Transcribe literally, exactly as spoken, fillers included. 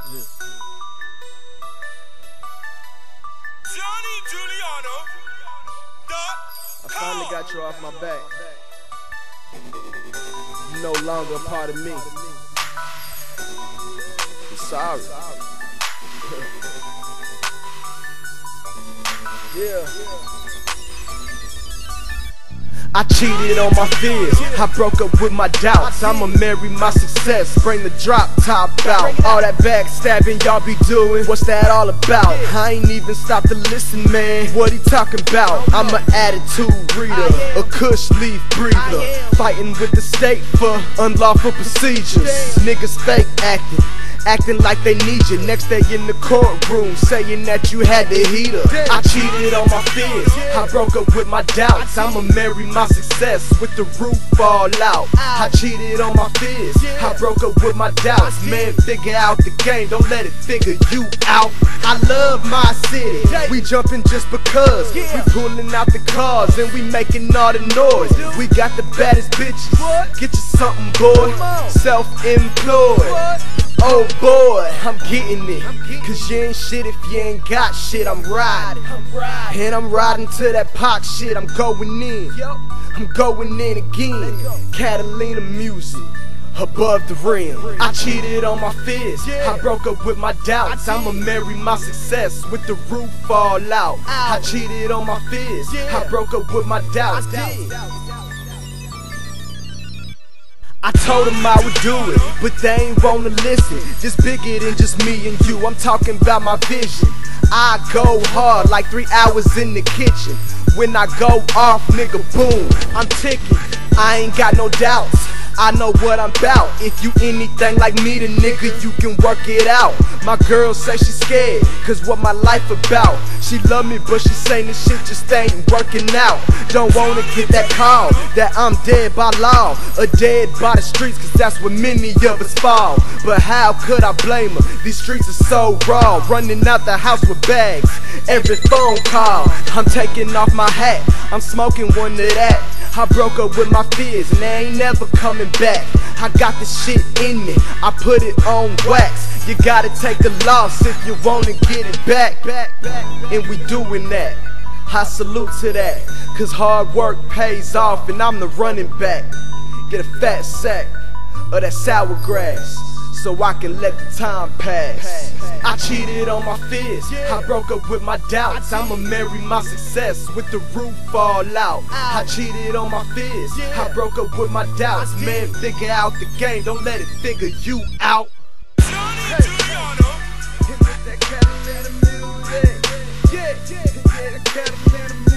Yeah. Johnny Giuliano, I finally got you off my back. You're no longer a part of me. I'm sorry. Yeah. I cheated on my fears, I broke up with my doubts. I'ma marry my success, bring the drop top out. All that backstabbing y'all be doing, what's that all about? I ain't even stopped to listen, man, what he talking about? I'm an attitude reader, a kush leaf breather, fighting with the state for unlawful procedures. Niggas fake acting, acting like they need you. Next day in the courtroom, saying that you had the heater. I cheated on my fears, I broke up with my doubts. I'ma marry my success with the roof all out. I cheated on my fears, I broke up with my doubts. Man, figure out the game, don't let it figure you out. I love my city, we jumping just because. We pulling out the cars and we making all the noise. We got the baddest bitches, get you something, boy. Self-employed. Oh boy, I'm getting it, cause you ain't shit if you ain't got shit. I'm riding, and I'm riding to that pop shit. I'm going in, I'm going in again. Catalina music, above the rim. I cheated on my fears, I broke up with my doubts. I'ma marry my success with the roof all out. I cheated on my fears, I broke up with my doubts. I told them I would do it, but they ain't wanna listen. This bigger than just me and you, I'm talking about my vision. I go hard like three hours in the kitchen. When I go off, nigga, boom, I'm ticking. I ain't got no doubts, I know what I'm about. If you anything like me, then nigga, you can work it out. My girl say she scared, cause what my life about. She love me, but she saying this shit just ain't working out. Don't wanna get that call, that I'm dead by law, or dead by the streets, cause that's where many of us fall. But how could I blame her? These streets are so raw, running out the house with bags, every phone call. I'm taking off my hat, I'm smoking one of that. I broke up with my fears and they ain't never coming back. I got this shit in me, I put it on wax. You gotta take a loss if you wanna get it back. And we doing that, I salute to that, cause hard work pays off and I'm the running back. Get a fat sack of that sour grass, so I can let the time pass. I cheated on my fears, I broke up with my doubts. I'ma marry my success with the roof all out. I cheated on my fears, I broke up with my doubts. Man, figure out the game, don't let it figure you out. Johnny Giuliano, Hit with that Catalina music. Yeah, yeah, yeah, that Catalina music.